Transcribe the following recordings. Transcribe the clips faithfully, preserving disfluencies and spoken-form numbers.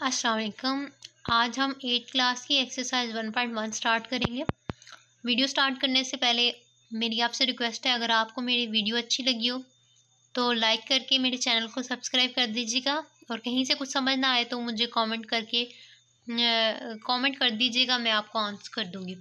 अस्सलाम वालेकुम। आज हम एट क्लास की exercise one point one start करेंगे। वीडियो स्टार्ट करने से पहले मेरी आपसे रिक्वेस्ट है, अगर आपको मेरी वीडियो अच्छी लगी हो तो लाइक करके मेरे चैनल को सब्सक्राइब कर दीजिएगा, और कहीं से कुछ समझ ना आए तो मुझे कमेंट करके कमेंट कर दीजिएगा, मैं आपको आंसर कर दूँगी।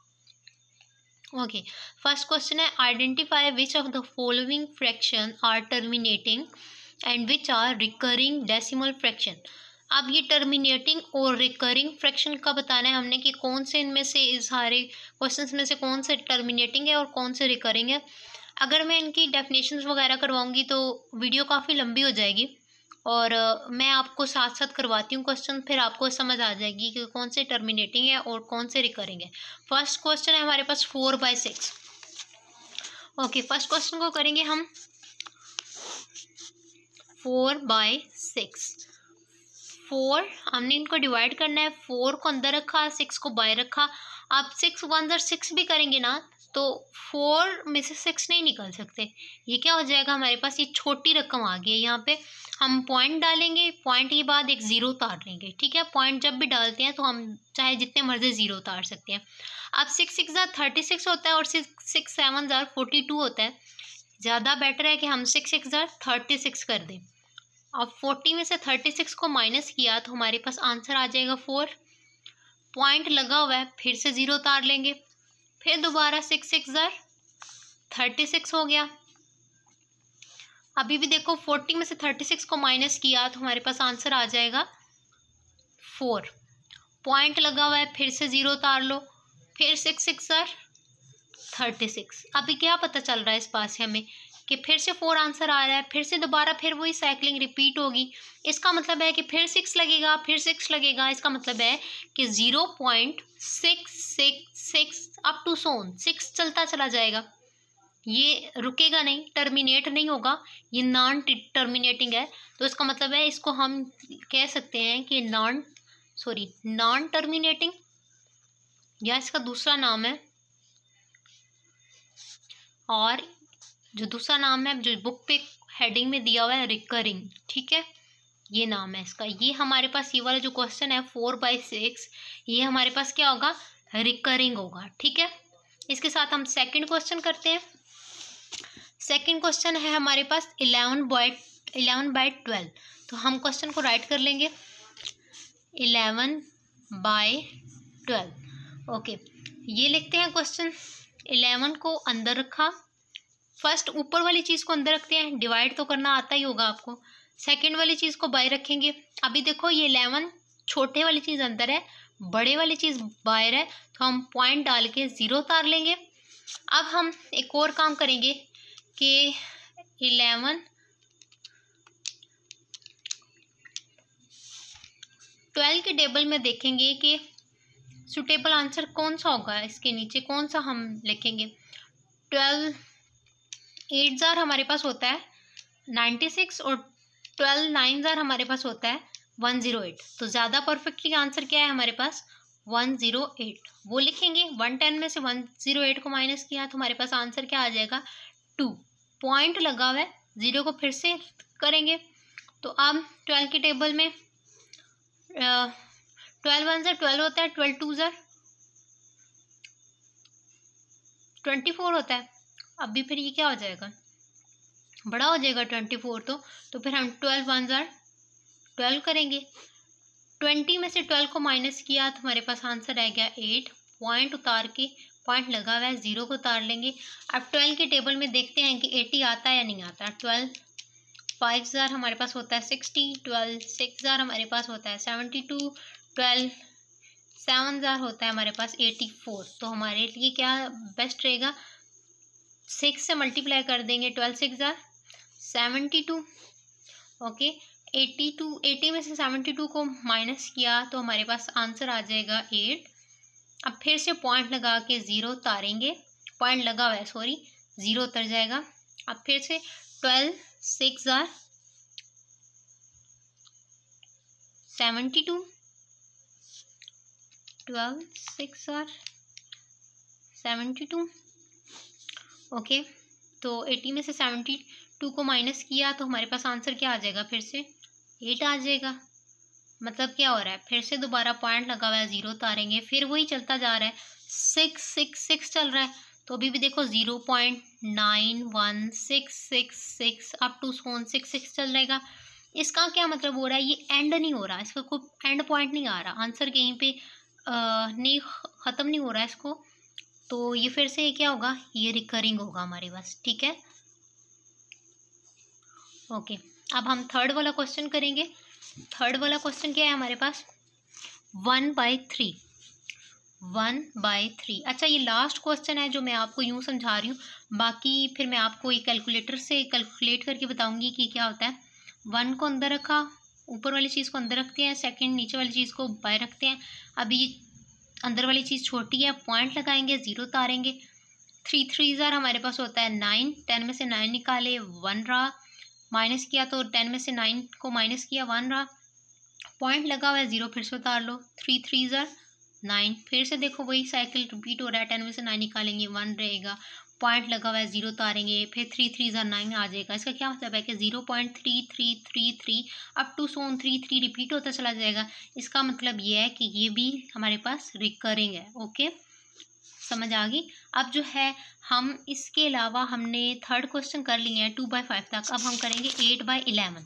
ओके, फर्स्ट क्वेश्चन है, identify which of the following fraction are terminating and which are recurring decimal fraction. अब ये टर्मिनेटिंग और रिकरिंग फ्रैक्शन का बताना है हमने कि कौन से इनमें से इस सारे क्वेश्चंस में से कौन से टर्मिनेटिंग है और कौन से रिकरिंग है। अगर मैं इनकी डेफिनेशंस वगैरह करवाऊंगी तो वीडियो काफ़ी लंबी हो जाएगी, और uh, मैं आपको साथ साथ करवाती हूँ क्वेश्चन, फिर आपको समझ आ जाएगी कि कौन से टर्मिनेटिंग है और कौन से रिकरिंग है। फर्स्ट क्वेश्चन है हमारे पास four by six. Okay, first question को करेंगे हम फोर बाई सिक्स। फोर हमने इनको डिवाइड करना है, फोर को अंदर रखा, सिक्स को बाहर रखा। आप सिक्स वन जर सिक्स भी करेंगे ना तो फोर में से सिक्स नहीं निकल सकते। ये क्या हो जाएगा, हमारे पास ये छोटी रकम आ गई है। यहाँ पे हम पॉइंट डालेंगे, पॉइंट के बाद एक ज़ीरो उतार लेंगे। ठीक है, पॉइंट जब भी डालते हैं तो हम चाहे जितने मर्जी ज़ीरो उतार सकते हैं। अब सिक्स सिक्स ज़ार थर्टी सिक्स होता है और सिक्स सिक्स सेवन ज़ार फोर्टी टू होता है। ज़्यादा बेटर है कि हम सिक्स सिक्स ज़ार थर्टी सिक्स कर दें। अब फोर्टी में से थर्टी सिक्स को माइनस किया तो हमारे पास आंसर आ जाएगा फोर। पॉइंट लगा हुआ है, फिर से ज़ीरो उतार लेंगे, फिर दोबारा सिक्स सिक्स ज़ार थर्टी सिक्स हो गया। अभी भी देखो, फोर्टी में से थर्टी सिक्स को माइनस किया तो हमारे पास आंसर आ जाएगा फोर। पॉइंट लगा हुआ है, फिर से ज़ीरो उतार लो, फिर सिक्स सिक्स ज़ार थर्टी सिक्स। अभी क्या पता चल रहा है इस बात से हमें कि फिर से फोर आंसर आ रहा है, फिर से दोबारा फिर वही साइकिलिंग रिपीट होगी। इसका मतलब है कि फिर सिक्स लगेगा, फिर सिक्स लगेगा। इसका मतलब है कि zero point six six six up to so on six चलता चला जाएगा, ये रुकेगा नहीं, टर्मिनेट नहीं होगा। ये नॉन टर्मिनेटिंग है, तो इसका मतलब है इसको हम कह सकते हैं कि नॉन सॉरी नॉन टर्मिनेटिंग, या इसका दूसरा नाम है, और जो दूसरा नाम है जो बुक पे हेडिंग में दिया हुआ है रिकरिंग। ठीक है, ये नाम है इसका। ये हमारे पास ये वाला जो क्वेश्चन है फोर बाई सिक्स, ये हमारे पास क्या होगा, रिकरिंग होगा। ठीक है, इसके साथ हम सेकंड क्वेश्चन करते हैं। सेकंड क्वेश्चन है हमारे पास eleven by eleven by twelve. तो हम क्वेश्चन को राइट कर लेंगे इलेवन बाई ट्वेल्व। ओके, ये लिखते हैं क्वेश्चन। इलेवन को अंदर रखा, फर्स्ट ऊपर वाली चीज़ को अंदर रखते हैं, डिवाइड तो करना आता ही होगा आपको। सेकंड वाली चीज़ को बाहर रखेंगे। अभी देखो, ये इलेवन छोटे वाली चीज़ अंदर है, बड़े वाली चीज़ बाहर है, तो हम पॉइंट डाल के ज़ीरो उतार लेंगे। अब हम एक और काम करेंगे कि इलेवन ट्वेल्व के टेबल में देखेंगे कि सुटेबल आंसर कौन सा होगा, इसके नीचे कौन सा हम लिखेंगे। ट्वेल्व एट ज़ार हमारे पास होता है नाइन्टी सिक्स, और ट्वेल्व नाइन ज़ार हमारे पास होता है वन ज़ीरो एट। तो ज़्यादा परफेक्टली आंसर क्या है हमारे पास, वन ज़ीरो एट, वो लिखेंगे। वन टेन में से वन ज़ीरो एट को माइनस किया तो हमारे पास आंसर क्या आ जाएगा, टू। पॉइंट लगा हुआ है, ज़ीरो को फिर से करेंगे। तो अब ट्वेल्व के टेबल में ट्वेल्व वन ज़ार ट्वेल्व होता है, ट्वेल्व टू ज़ार ट्वेंटी फोर होता है। अभी फिर ये क्या हो जाएगा, बड़ा हो जाएगा ट्वेंटी फोर। तो तो फिर हम ट्वेल्व वन ज़ार ट्वेल्व करेंगे। ट्वेंटी में से ट्वेल्व को माइनस किया तो हमारे पास आंसर आ गया एट। पॉइंट उतार के, पॉइंट लगा हुआ है, ज़ीरो को उतार लेंगे। अब ट्वेल्व के टेबल में देखते हैं कि एटी आता है या नहीं आता। ट्वेल्व फाइव ज़ार हमारे पास होता है सिक्सटी, ट्वेल्व सिक्स ज़ार हमारे पास होता है सेवेंटी टू, ट्वेल्व सेवन ज़ार होता है हमारे पास एटी फोर। तो हमारे लिए क्या बेस्ट रहेगा, सिक्स से मल्टीप्लाई कर देंगे, ट्वेल्व सिक्स ज़ार seventy two. Okay, eighty two eighty में से सेवेंटी टू को माइनस किया तो हमारे पास आंसर आ जाएगा एट। अब फिर से पॉइंट लगा के ज़ीरो उतारेंगे, पॉइंट लगा हुआ है सॉरी, ज़ीरो उतर जाएगा। अब फिर से ट्वेल्व सिक्स ज़ार सेवेंटी टू, ट्वेल्व सिक्स ज़ार सेवेंटी टू। ओके, तो एटी में से सेवेंटी टू को माइनस किया तो हमारे पास आंसर क्या आ जाएगा, फिर से एट आ जाएगा। मतलब क्या हो रहा है, फिर से दोबारा पॉइंट लगा हुआ है, ज़ीरो उतारेंगे, फिर वही चलता जा रहा है, सिक्स सिक्स सिक्स चल रहा है, तो अभी भी देखो zero point nine one six six six up to so on six six चल रहेगा। इसका क्या मतलब हो रहा है, ये एंड नहीं हो रहा, इसका कोई एंड पॉइंट नहीं आ रहा, आंसर कहीं पे आ, नहीं ख़त्म नहीं हो रहा है इसको, तो ये फिर से ये क्या होगा, ये रिकरिंग होगा हमारे पास, ठीक है। ओके, अब हम थर्ड वाला क्वेश्चन करेंगे। थर्ड वाला क्वेश्चन क्या है हमारे पास, one by three, one by three. अच्छा, ये लास्ट क्वेश्चन है जो मैं आपको यूँ समझा रही हूँ, बाकी फिर मैं आपको ये कैलकुलेटर से कैलकुलेट करके बताऊँगी कि क्या होता है। वन को अंदर रखा, ऊपर वाली चीज़ को अंदर रखते हैं, सेकंड नीचे वाली चीज़ को बाहर रखते हैं। अभी अंदर वाली चीज़ छोटी है, पॉइंट लगाएंगे, ज़ीरो उतारेंगे, थ्री थ्री ज़ार हमारे पास होता है नाइन, टेन में से नाइन निकाले, वन रहा, माइनस किया तो टेन में से नाइन को माइनस किया, वन रहा, पॉइंट लगा हुआ है, ज़ीरो फिर से उतार लो, थ्री थ्री ज़ार नाइन, फिर से देखो वही साइकिल रिपीट हो रहा है, टेन में से नाइन निकालेंगे, वन रहेगा, पॉइंट लगा हुआ है, ज़ीरो उतारेंगे, फिर थ्री थ्री ज़ार नाइन आ जाएगा। इसका क्या मतलब है कि zero point three three three three up to so on three three repeat होता चला जाएगा। इसका मतलब ये है कि ये भी हमारे पास रिकरिंग है। ओके, समझ आ गई। अब जो है हम इसके अलावा हमने थर्ड क्वेश्चन कर लिए हैं टू बाई फाइव तक, अब हम करेंगे eight by eleven.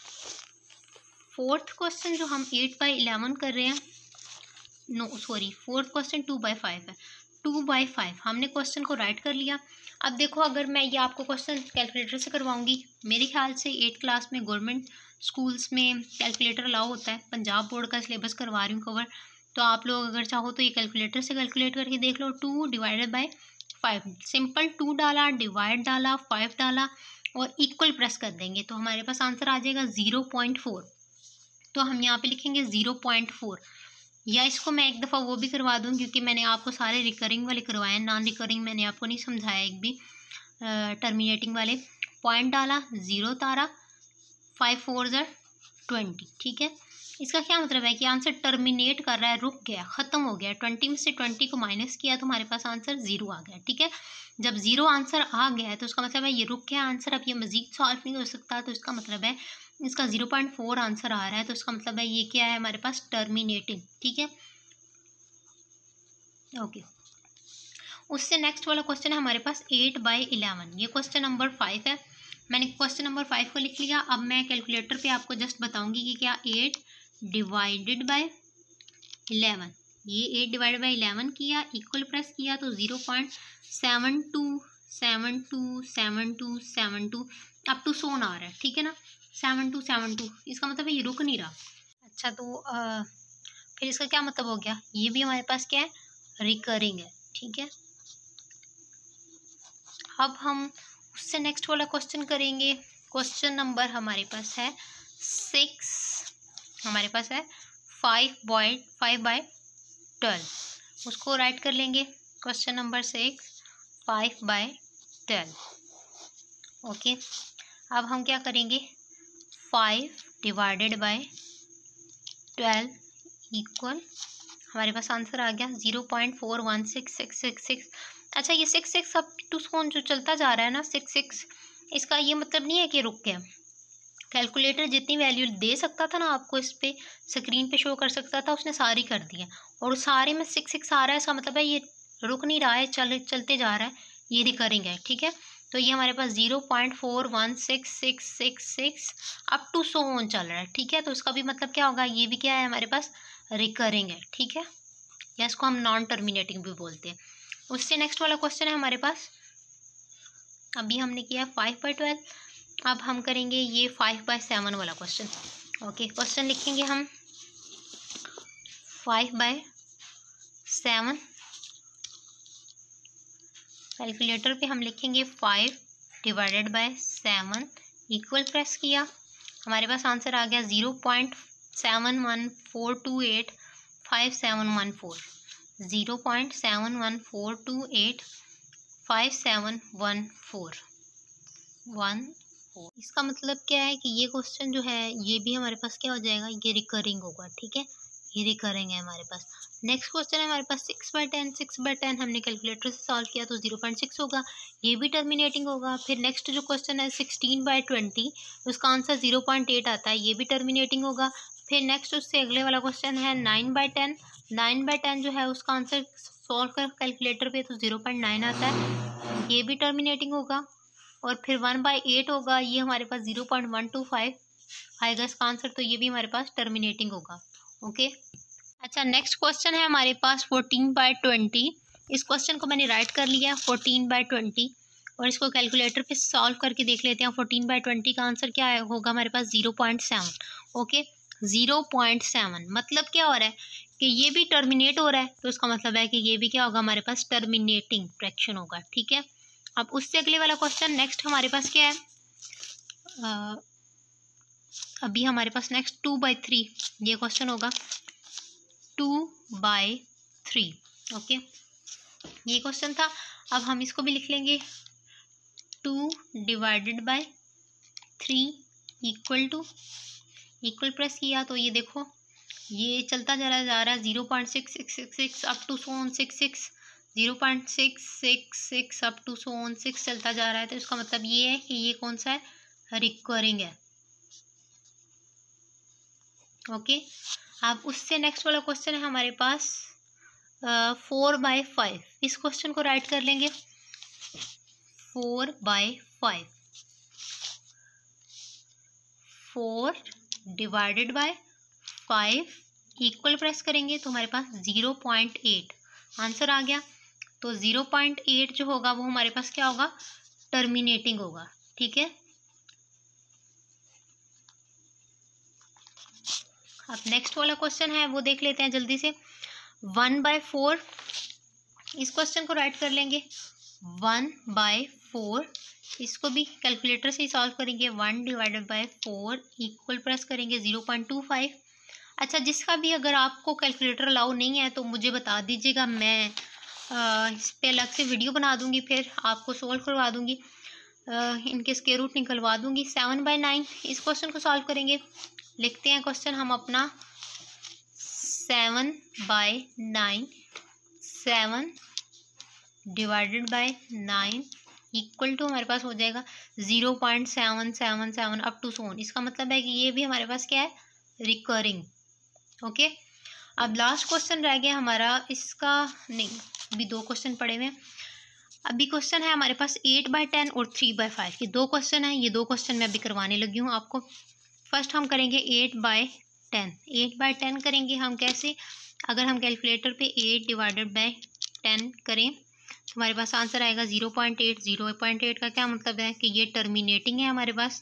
Fourth question जो हम एट बाई इलेवन कर रहे हैं, no sorry fourth question two by five है, टू बाई फाइव हमने क्वेश्चन को राइट कर लिया। अब देखो, अगर मैं ये आपको क्वेश्चन कैलकुलेटर से करवाऊंगी, मेरे ख्याल से एट क्लास में गवर्नमेंट स्कूल्स में कैलकुलेटर अलाउ होता है, पंजाब बोर्ड का सिलेबस करवा रही हूँ कवर, तो आप लोग अगर चाहो तो ये कैलकुलेटर से कैलकुलेट करके देख लो। Two divided by five, simple two डाला, डिवाइड डाला, फाइव डाला और इक्वल प्रेस कर देंगे तो हमारे पास आंसर आ जाएगा ज़ीरो पॉइंट फोर। तो हम यहाँ पे लिखेंगे ज़ीरो पॉइंट फोर, या इसको मैं एक दफ़ा वो भी करवा दूँ क्योंकि मैंने आपको सारे रिकरिंग वाले करवाए हैं, नॉन रिकरिंग मैंने आपको नहीं समझाया एक भी। टर्मिनेटिंग वाले पॉइंट डाला, ज़ीरो उतारा, फाइव फोर ज़र ट्वेंटी, ठीक है। इसका क्या मतलब है कि आंसर टर्मिनेट कर रहा है, रुक गया, ख़त्म हो गया, ट्वेंटी में से ट्वेंटी को माइनस किया तो हमारे पास आंसर ज़ीरो आ गया, ठीक है। जब ज़ीरो आंसर आ गया है तो उसका मतलब है ये रुक गया आंसर, अब ये मज़ीद सॉल्व नहीं हो सकता, तो इसका मतलब है इसका ज़ीरो पॉइंट फोर आंसर आ रहा है, तो इसका मतलब है ये क्या है हमारे पास, टर्मिनेटिंग, ठीक है। ओके, उससे नेक्स्ट वाला क्वेश्चन है हमारे पास एट बाई इलेवन, ये क्वेश्चन नंबर फाइव है। मैंने क्वेश्चन नंबर फाइव को लिख लिया। अब मैं कैलकुलेटर पे आपको जस्ट बताऊंगी कि क्या एट डिवाइडेड बाय इलेवन, ये एट डिवाइडेड बाय इलेवन किया, इक्वल प्रेस किया तो zero point seven two seven two seven two seven two up to so on आ रहा है, ठीक है ना, सेवन टू सेवन टू, इसका मतलब है ये रुक नहीं रहा। अच्छा, तो आ, फिर इसका क्या मतलब हो गया, ये भी हमारे पास क्या है, रिकरिंग है, ठीक है। अब हम उससे नेक्स्ट वाला क्वेश्चन करेंगे। क्वेश्चन नंबर हमारे पास है सिक्स, हमारे पास है five by five by twelve, उसको राइट कर लेंगे। Question number six, five by twelve. Okay, अब हम क्या करेंगे, five divided by twelve equal, हमारे पास आंसर आ गया zero point four one six six six six. अच्छा, ये सिक्स सिक्स अब टू सोन जो चलता जा रहा है ना, सिक्स सिक्स, इसका ये मतलब नहीं है कि रुक गया। कैलकुलेटर जितनी वैल्यू दे सकता था ना आपको, इस पे स्क्रीन पे शो कर सकता था, उसने सारी कर दिया, और सारे में सिक्स सिक्स आ रहा है, इसका मतलब है ये रुक नहीं रहा है, चल चलते जा रहा है, ये रिकरिंग है, ठीक है। तो ये हमारे पास zero point four one six six six six up to so on चल रहा है, ठीक है। तो इसका भी मतलब क्या होगा, ये भी क्या है हमारे पास, रिकरिंग है, ठीक है, या इसको हम नॉन टर्मिनेटिंग भी बोलते हैं। उससे नेक्स्ट वाला क्वेश्चन है हमारे पास, अभी हमने किया फाइव बाई ट्वेल्व, अब हम करेंगे ये फाइव बाई सेवन वाला क्वेश्चन। ओके, क्वेश्चन लिखेंगे हम फाइव बाई सेवन, कैलकुलेटर पे हम लिखेंगे five divided by seven, equal press किया, हमारे पास आंसर आ गया zero point seven one four two eight five seven one four, zero point seven one four two eight five seven one four one four. इसका मतलब क्या है कि ये क्वेश्चन जो है ये भी हमारे पास क्या हो जाएगा, ये रिकरिंग होगा, ठीक है, ये रिकरिंग है हमारे पास। नेक्स्ट क्वेश्चन है हमारे पास six by ten, six by ten हमने कैलकुलेटर से सॉल्व किया तो ज़ीरो पॉइंट सिक्स होगा, ये भी टर्मिनेटिंग होगा। फिर नेक्स्ट जो क्वेश्चन है सिक्सटीन बाई ट्वेंटी, उसका आंसर ज़ीरो पॉइंट एट आता है, ये भी टर्मिनेटिंग होगा। फिर नेक्स्ट उससे अगले वाला क्वेश्चन है nine by ten. Nine by ten जो है उसका आंसर सॉल्व कर कैलकुलेटर पे तो ज़ीरो पॉइंट नाइन आता है, ये भी टर्मिनेटिंग होगा। और फिर वन बाई एट होगा, ये हमारे पास zero point one two five आएगा इसका आंसर, तो ये भी हमारे पास टर्मिनेटिंग होगा। ओके, अच्छा नेक्स्ट क्वेश्चन है हमारे पास फोर्टीन बाई ट्वेंटी। इस क्वेश्चन को मैंने राइट कर लिया फोर्टीन बाई ट्वेंटी, और इसको कैलकुलेटर पे सॉल्व करके देख लेते हैं। फोर्टीन बाई ट्वेंटी का आंसर क्या है, होगा हमारे पास zero point seven. Okay, zero point seven मतलब क्या हो रहा है कि ये भी टर्मिनेट हो रहा है, तो इसका मतलब है कि ये भी क्या होगा, हमारे पास टर्मिनेटिंग फ्रैक्शन होगा। ठीक है, अब उससे अगले वाला क्वेश्चन नेक्स्ट हमारे पास क्या है, आ, अभी हमारे पास नेक्स्ट टू बाई थ्री ये क्वेश्चन होगा, टू बाई थ्री। ओके, ये क्वेश्चन था। अब हम इसको भी लिख लेंगे, two divided by three equal to, equal press किया तो ये देखो ये चलता जा रहा जा रहा है zero point six six six six up to so on six six, zero point six six six up to so on six चलता जा रहा है। तो इसका मतलब ये है कि ये कौन सा है, रिकरिंग है। ओके, अब उससे नेक्स्ट वाला क्वेश्चन है हमारे पास फोर बाई फाइव। इस क्वेश्चन को राइट कर लेंगे, four by five, four divided by five equal press करेंगे तो हमारे पास ज़ीरो पॉइंट एट आंसर आ गया। तो ज़ीरो पॉइंट एट जो होगा वो हमारे पास क्या होगा, टर्मिनेटिंग होगा। ठीक है, अब नेक्स्ट वाला क्वेश्चन है वो देख लेते हैं जल्दी से, वन बाय फोर। इस क्वेश्चन को राइट कर लेंगे, वन बाय फोर, इसको भी कैलकुलेटर से ही सॉल्व करेंगे। One divided by four equal press करेंगे ज़ीरो पॉइंट टू फाइव। अच्छा, जिसका भी अगर आपको कैलकुलेटर अलाउ नहीं है तो मुझे बता दीजिएगा, मैं आ, इस पर अलग से वीडियो बना दूंगी, फिर आपको सॉल्व करवा दूंगी, इनके स्क्वायर रूट निकलवा दूंगी। सेवन बाय नाइन, इस क्वेश्चन को सॉल्व करेंगे। लिखते हैं क्वेश्चन हम अपना, seven by nine, seven divided by nine equal to हमारे पास हो जाएगा zero point seven seven seven up to so on. इसका मतलब है कि ये भी हमारे पास क्या है, रिकरिंग। ओके, अब लास्ट क्वेश्चन रह गया हमारा, इसका नहीं, अभी दो क्वेश्चन पड़े हुए हैं। अभी क्वेश्चन है हमारे पास एट बाय टेन और थ्री बाय फाइव, ये दो क्वेश्चन हैं। ये दो क्वेश्चन मैं अभी करवाने लगी हूँ आपको। फर्स्ट हम करेंगे eight by ten. Eight by ten करेंगे हम कैसे, अगर हम कैलकुलेटर पे एट डिवाइडेड बाय टेन करें तो हमारे पास आंसर आएगा zero point eight. Zero point eight का क्या मतलब है कि ये टर्मिनेटिंग है हमारे पास।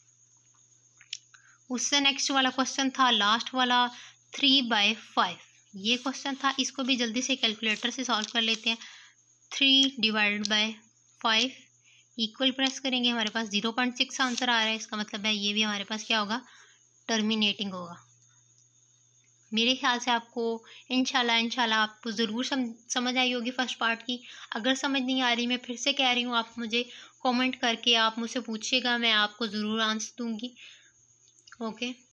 उससे नेक्स्ट वाला क्वेश्चन था लास्ट वाला, थ्री बाय फाइव, ये क्वेश्चन था। इसको भी जल्दी से कैलकुलेटर से सॉल्व कर लेते हैं। Three divided by five equal press करेंगे, हमारे पास ज़ीरो पॉइंट सिक्स आंसर आ रहा है। इसका मतलब है ये भी हमारे पास क्या होगा, टर्मिनेटिंग होगा। मेरे ख्याल से आपको इंशाल्लाह इंशाल्लाह आपको ज़रूर सम, समझ आई होगी फर्स्ट पार्ट की। अगर समझ नहीं आ रही, मैं फिर से कह रही हूँ, आप मुझे कमेंट करके आप मुझसे पूछिएगा, मैं आपको ज़रूर आंसर दूँगी। ओके।